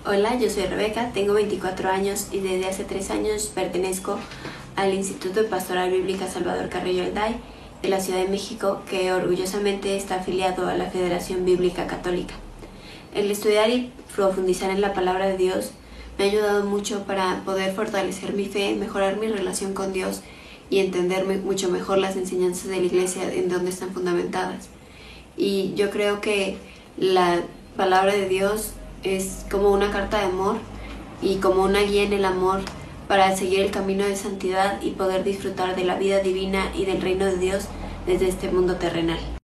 Hola, yo soy Rebeca, tengo 24 años y desde hace 3 años pertenezco al Instituto de Pastoral Bíblica Salvador Carrillo Elday de la Ciudad de México, que orgullosamente está afiliado a la Federación Bíblica Católica. El estudiar y profundizar en la palabra de Dios me ha ayudado mucho para poder fortalecer mi fe, mejorar mi relación con Dios y entender mucho mejor las enseñanzas de la Iglesia en donde están fundamentadas. Y yo creo que la palabra de Dios es como una carta de amor y como una guía en el amor para seguir el camino de santidad y poder disfrutar de la vida divina y del reino de Dios desde este mundo terrenal.